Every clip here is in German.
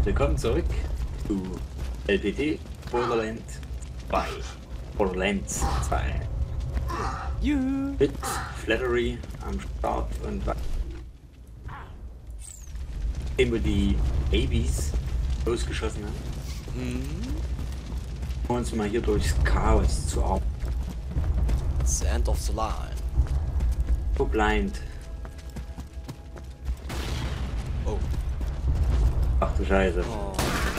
Willkommen zurück zu LPT Borderlands 2. Borderlands 2. Juhu. Mit Flattery am Start und indem wir die Babys losgeschossen haben. Wir uns mal hier durchs Chaos zu arbeiten. The end of the line. So blind. Oh. Ach du Scheiße. Oh.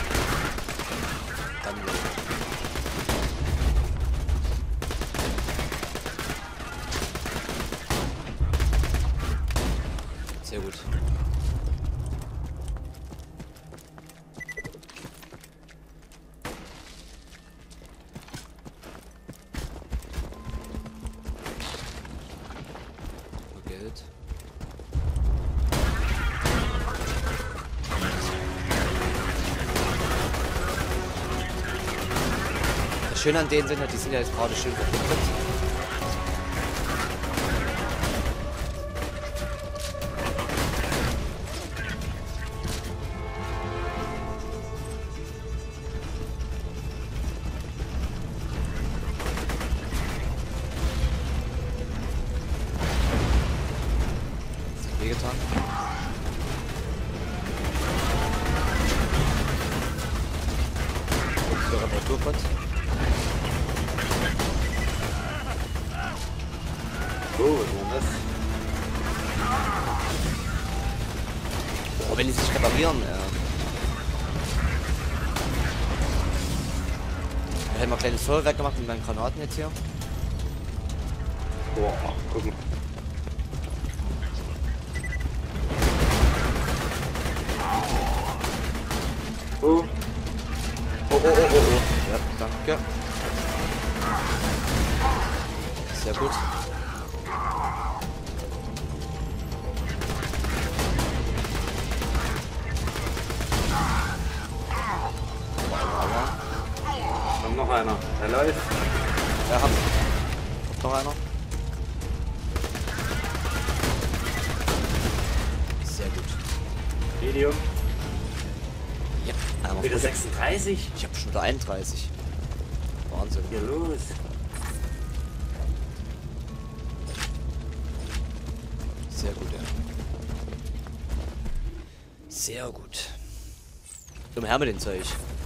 Dann sehr gut. Geld. Das Schöne an denen sind ja, die sind ja jetzt gerade schön verpixelt. Das hat wehgetan. Der Reparaturbot. Oh, was war das? Oh, wenn die sich reparieren, Ich hätte mal ein kleines Feuerwerk gemacht mit meinen Granaten jetzt hier. Boah, guck mal. Oh. Oh. Ja, danke. Sehr gut. Kommt noch einer. Der läuft. Ja, kommt noch einer. Sehr gut. Medium. Ja, einmal Wieder gut. 36. Ich habe schon wieder 31. Wahnsinn. Hier los. Sehr gut, ja. Sehr gut. Zum Herr mit dem Zeug.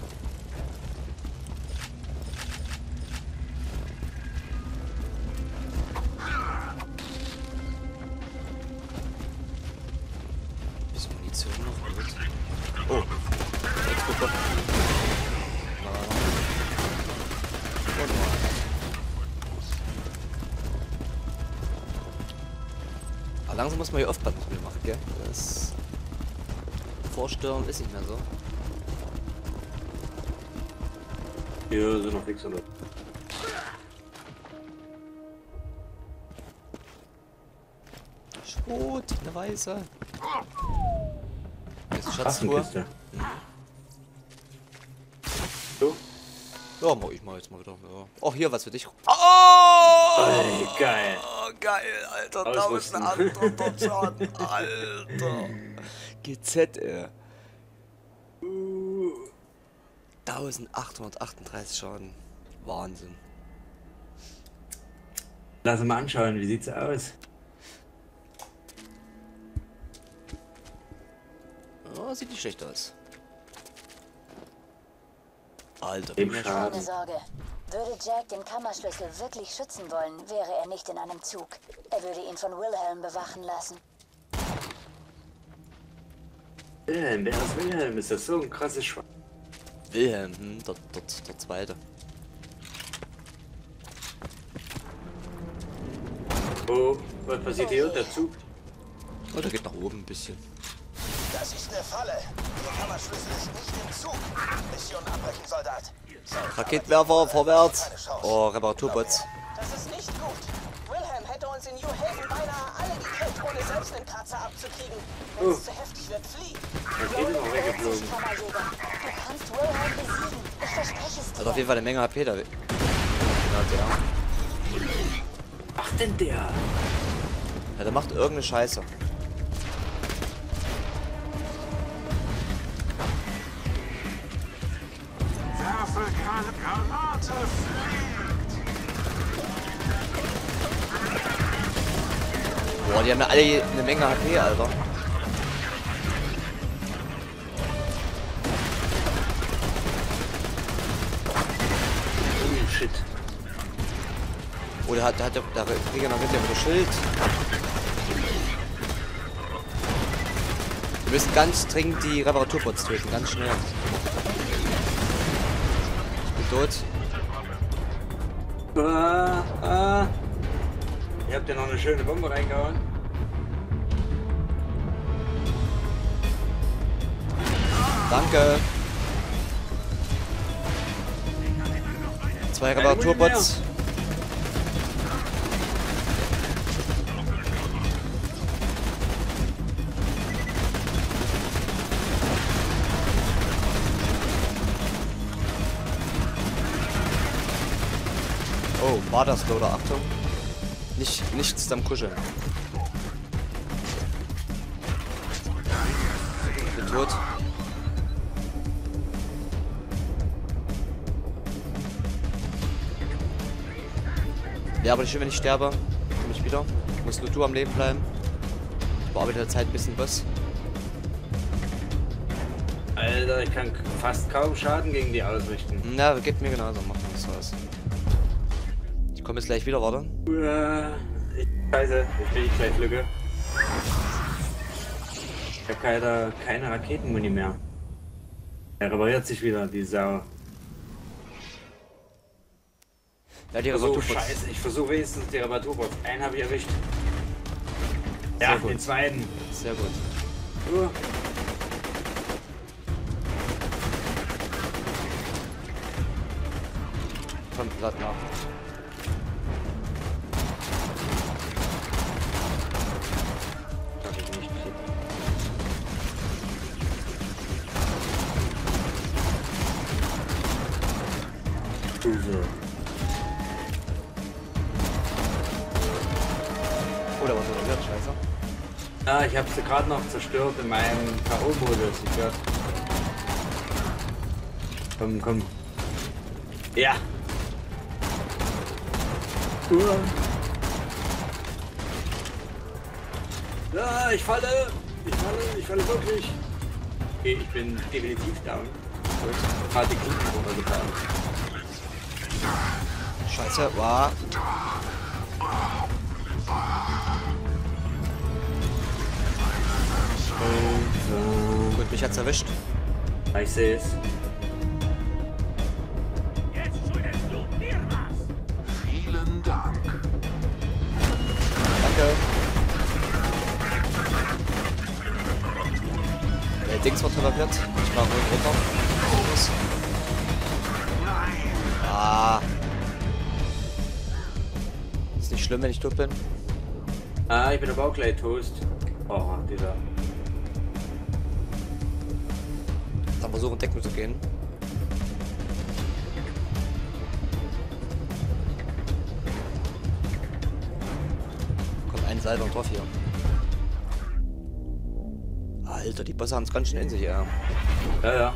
Bisschen Munition noch, gut. Oh, Expo-Bot. Und noch einer. Aber langsam muss man hier Off-Button machen, gell? Das Vorstürmen ist nicht mehr so. Hier sind noch 600. Schrot, eine weiße. Hier ist Schatztruhe. Waffenkiste. So. Ja, mach ich mal jetzt mal wieder. Ja. Oh, hier was für dich. Oh! Ey, geil. Oh, geil, Alter. Ausrüsten. 1800 Schaden, Alter. GZ, ey. 1838 Schaden. Wahnsinn. Lass uns mal anschauen, wie sieht's aus? Oh, sieht nicht schlecht aus. Alter, Dem wie Schaden. Keine Sorge. Würde Jack den Kammerschlüssel wirklich schützen wollen, wäre er nicht in einem Zug. Er würde ihn von Wilhelm bewachen lassen. Wilhelm, wer ist Wilhelm? Ist das so ein krasses Schwein? Wilhelm, der zweite. Oh, was passiert hier? Der Zug? Oh, der geht nach oben ein bisschen. Das ist eine Falle. Der Kammerschlüssel ist nicht im Zug. Mission abbrechen, Soldat. Raketenwerfer, vorwärts. Oh, Reparaturbots. Das ist nicht gut. Wilhelm hätte uns in New Haven beinahe alle gekillt, ohne selbst einen Kratzer abzukriegen. Wenn es zu heftig wird, flieh. Der geht noch weggeflogen. Kammerjäger, du kannst Wilhelm besiegen. Ich verspreche es Hat dir. auf jeden Fall eine Menge HP da. Genau der. Ach denn der? Ja, der macht irgendeine Scheiße. Boah, die haben ja alle eine Menge HP, Alter. Oh shit. Oh, der Krieger mit dem Schild. Wir müssen ganz dringend die Reparaturbots töten, ganz schnell. Ich bin tot. Ihr habt ja noch eine schöne Bombe reingehauen. Danke. 2 Reparaturbots. Oh, Badersloader, Achtung. Nichts am Kuscheln. Ich bin tot. Ja, aber schön, wenn ich sterbe. Komm ich wieder. Musst nur du am Leben bleiben. Ich bearbeite der Zeit ein bisschen was. Alter, ich kann fast kaum Schaden gegen die ausrichten. Na, geht mir genauso. Macht nichts was. Ich komme jetzt gleich wieder, warte. Scheiße, jetzt bin ich gleich Lücke. Ich habe keine Raketenmuni mehr. Er repariert sich wieder, die Sau. Ja, die So, Reparaturbots. scheiße, ich versuche wenigstens die Reparaturbots. Einen habe ich erwischt. Sehr Ja, gut. den zweiten. Sehr gut. Oh. Kommt gerade nach. Das hab ich nicht. Loser. Oh, da war so ein Wirt, scheiße. Ah, ich habe sie gerade noch zerstört in meinem K.O.-Modus. Ich hör. Komm, komm. Ja. Ja, ich falle. Ich falle wirklich. Okay, ich bin definitiv down. Gut. Gerade die Klinken runtergefahren. Scheiße, war. Gut, mich hat's erwischt. Ich sehe es. Vielen Dank. Danke. Der Dings wird repariert. Ich mach ruhig runter. Los. Ah. Ist nicht schlimm, wenn ich tot bin. Ah, ich bin aber auch gleich Toast. Oh, dieser. Dann versuchen, Deckung zu gehen. Kommt ein Salver drauf hier. Alter, die Bosse haben es ganz schön in sich, ja. Ja, ja.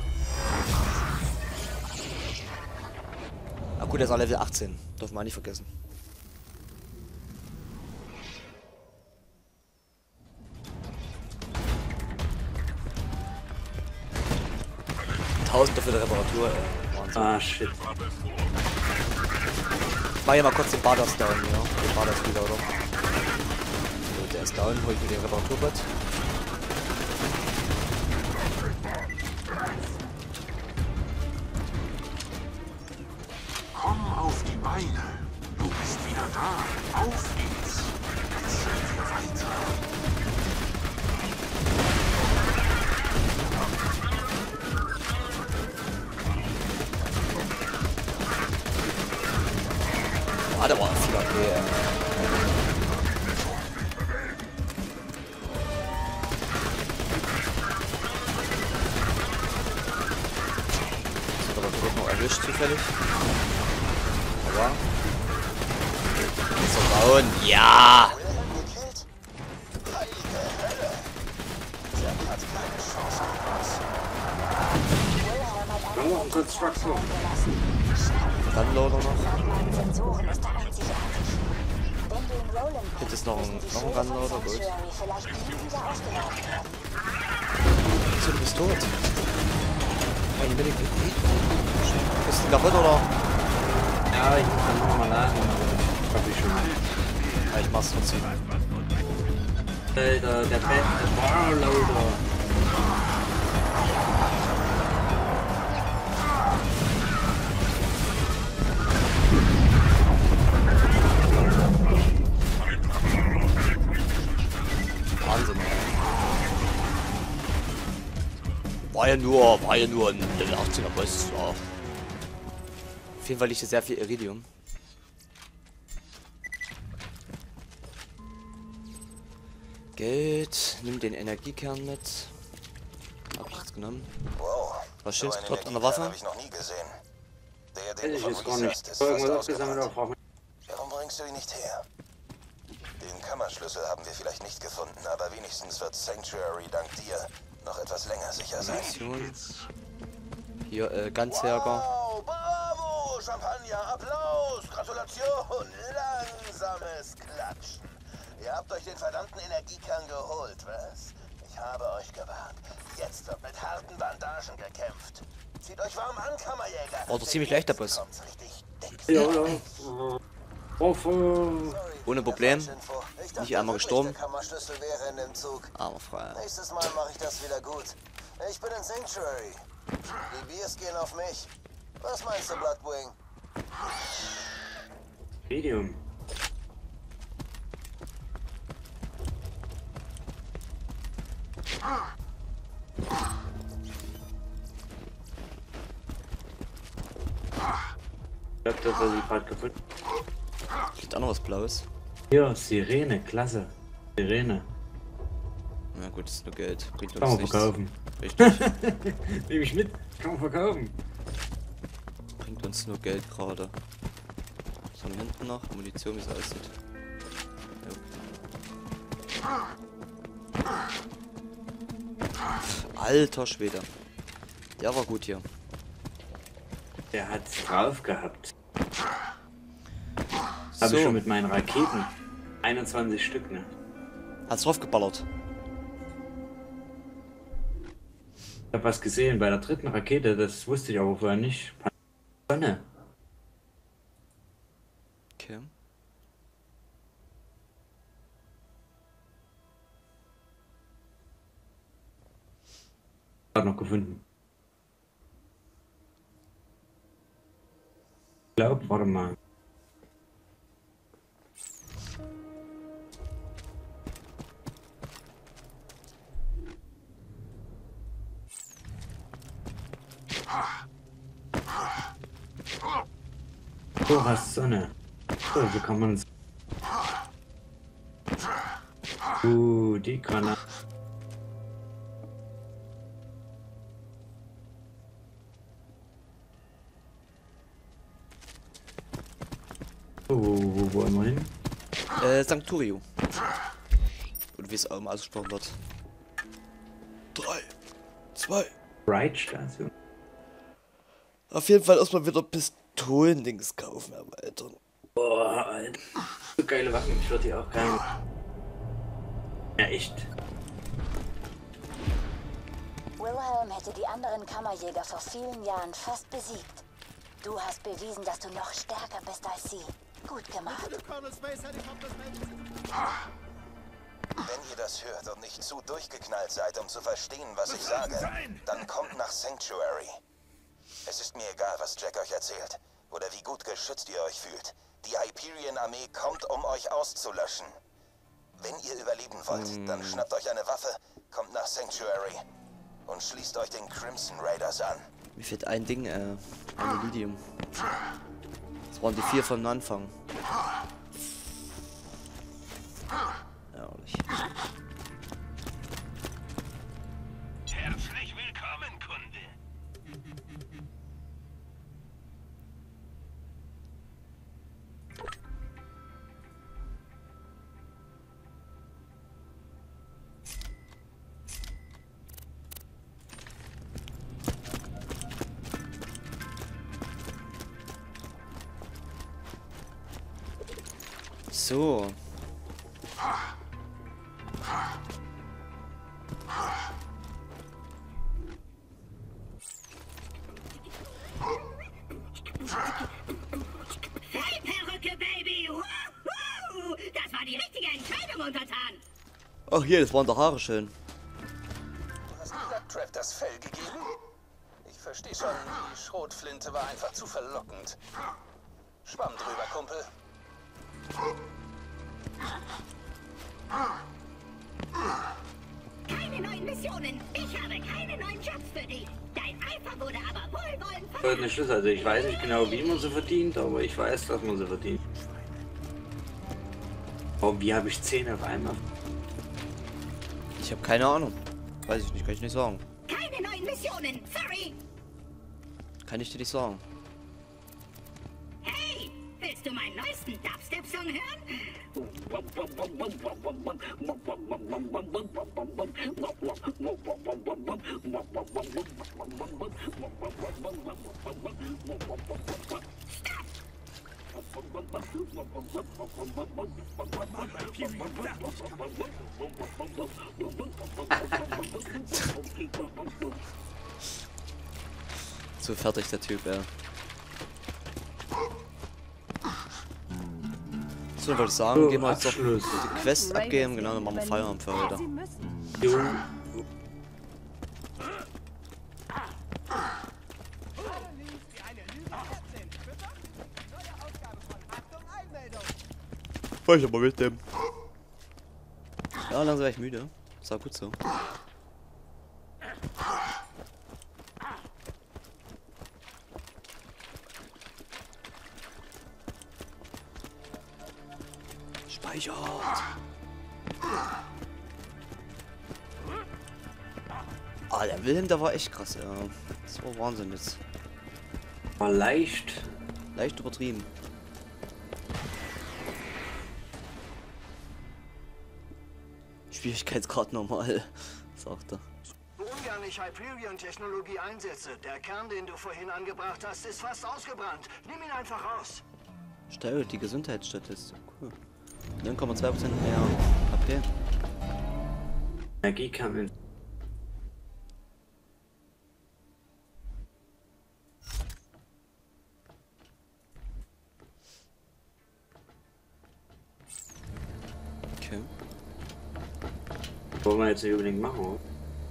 Ah gut, der ist auch Level 18. Dürfen wir nicht vergessen. Tausende für die Reparatur, ey. Wahnsinn. Ah, shit. Ich mach hier mal kurz den Baders down, ja. Den Baders wieder, oder? So, der ist down, hol ich mir den Reparaturbot. Komm auf die Beine. Du bist wieder da. Auf geht's. Jetzt sind wir weiter. Ah, da war viel AP, ey. Das hat aber zurück noch erwischt, zufällig. Aber. Ist doch down. Ja! Wilhelm gekillt? Heilige Hölle! Der hat keine Chance gegen uns. Wilhelm hat Komm noch einen ein Construction. reingelassen. Gunloader noch. Meine Sensoren ist da einzigartig. Wenn du in Roland Gibt es bist, noch müssen einen die Schilder von Gunloader? Gut. Sanctuary vielleicht nie wieder aufgeladen werden. So, du bist tot. Eine Minute. Bist du kaputt oder? Ja, ich muss dann nochmal laden, aber hab ich schon mal. Ja, ich mach's trotzdem. Alter, der Barloader. Wahnsinn. War ja nur ein Level 18er Boss. Ja. Auf jeden Fall liegt hier sehr viel Iridium. Geld, nimm den Energiekern mit. Hab ich jetzt genommen. Wow. Was So steht einen dort an der Energiekern Waffe? habe ich noch nie gesehen. Der Hätte den ich von jetzt gar Research nicht. ist Irgendwas fast abgesammelt, ausgemacht. aber Warum bringst du ihn nicht her? Den Kammerschlüssel haben wir vielleicht nicht gefunden, aber wenigstens wird Sanctuary dank dir noch etwas länger sicher sein. Mission. Hier, Ganzjäger. Wow, bravo, Champagner, Applaus, Gratulation, langsames Klatschen. Ihr habt euch den verdammten Energiekern geholt, was? Ich habe euch gewarnt. Jetzt wird mit harten Bandagen gekämpft. Zieht euch warm an, Kammerjäger. Oh, doch ziemlich leicht, der Boss. Kommt's richtig dick. ja, Ohne Problem. Ich dachte Nicht einmal wirklich, gestorben. der Kammerschlüssel wäre in dem Zug. Aber frei. Nächstes Mal mache ich das wieder gut. Ich bin in Sanctuary. Die Biers gehen auf mich. Was meinst du, Bloodwing? Medium. Ich glaube, das hat sie gerade gefunden. Liegt auch noch was Blaues. Hier, Sirene, klasse. Sirene. Na gut, das ist nur Geld. Bringt Kann uns man nichts. verkaufen. Richtig. Nehme ich mit. Kann man verkaufen. Bringt uns nur Geld gerade. Was haben wir hinten noch? Munition, wie es aussieht. Jo. Alter Schwede. Der war gut hier. Der hat's drauf gehabt. Habe ich So, schon mit meinen Raketen. 21 Stück, ne? hat's draufgeballert. Ich habe was gesehen bei der dritten Rakete, das wusste ich aber vorher nicht. Sonne. Okay. Hab noch gefunden. Ich glaube, warte mal. Du hast Sonne. So, wie kann man es? Die Granate. Wo wollen wir hin? Sancturio. Und wie es auch immer ausgesprochen wird. 3, 2. Bright-Station. Auf jeden Fall erstmal wieder Pistolendings kaufen, erweitern. Boah, Alter. So geile Waffen, ich würde die auch geil. Ja, echt. Wilhelm hätte die anderen Kammerjäger vor vielen Jahren fast besiegt. Du hast bewiesen, dass du noch stärker bist als sie. Gut gemacht. Wenn ihr das hört und nicht zu durchgeknallt seid, um zu verstehen, was ich sage, dann kommt nach Sanctuary. Es ist mir egal, was Jack euch erzählt oder wie gut geschützt ihr euch fühlt. Die Hyperion-Armee kommt, um euch auszulöschen. Wenn ihr überleben wollt, dann schnappt euch eine Waffe, kommt nach Sanctuary und schließt euch den Crimson Raiders an. Mir fehlt ein Ding, ein Iridium. Das waren die 4 von Anfang. Ehrlich. Herzlich willkommen, Kunde. So. Fellperücke, Baby! Wuhu! Das war die richtige Entscheidung, Untertan! Ach hier, das waren doch Haare schön. Du hast Blacktrap das Fell gegeben? Ich verstehe schon, die Schrotflinte war einfach zu verlockend. Schwamm drüber, Kumpel. Keine neuen Missionen! Ich habe keine neuen Jobs für dich! Dein Eifer wurde aber wohlwollend Folgender Schluss, also ich weiß nicht genau, wie man sie verdient, aber ich weiß, dass man sie verdient. Oh, wie habe ich 10 auf einmal? Ich habe keine Ahnung. Weiß ich nicht, kann ich nicht sagen. Keine neuen Missionen! Sorry! Kann ich dir nicht sagen. Hey! Willst du meinen neuesten Dubstep-Song hören? So fertig der Typ, ja. So, wollte ich sagen, gehen wir jetzt doch die Quest abgeben, genau, dann machen wir Feierabend für heute. Jo. Fahr ich aber mit dem. Ja, langsam war ich müde. Ist auch gut so. Speichert. Ah, der Wilhelm, der war echt krass, ja. Das war Wahnsinn jetzt. War leicht. Leicht übertrieben. Schwierigkeitsgrad normal, sagt er. Ungern ich Hyperion-Technologie einsetze. Der Kern, den du vorhin angebracht hast, ist fast ausgebrannt. Nimm ihn einfach raus. Steigert die Gesundheitsstatistik. Cool. 9,2% mehr AP. Energie kam in. Okay. Wollen wir jetzt nicht unbedingt machen, oder?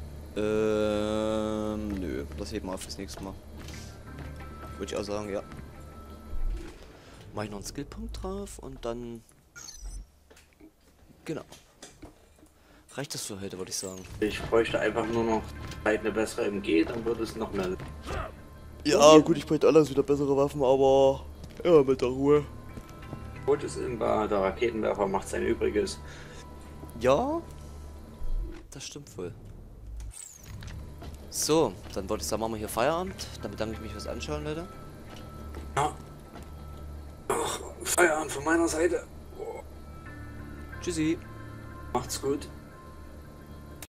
Nö. Das heben wir auf fürs nächste Mal. Würde ich auch sagen, ja. Mach ich noch einen Skillpunkt drauf und dann... Genau. Reicht das für heute, würde ich sagen. Ich bräuchte einfach nur noch Zeit eine bessere MG, dann würde es noch mehr. Ja, gut, ich bräuchte alles wieder bessere Waffen, aber... Ja, mit der Ruhe. Gut ist imbar, der Raketenwerfer macht sein Übriges. Ja, das stimmt wohl. So, dann würde ich sagen, machen wir hier Feierabend. Dann bedanke ich mich fürs Anschauen, Leute. Ja. Ach, Feierabend von meiner Seite. Tschüssi. Macht's gut.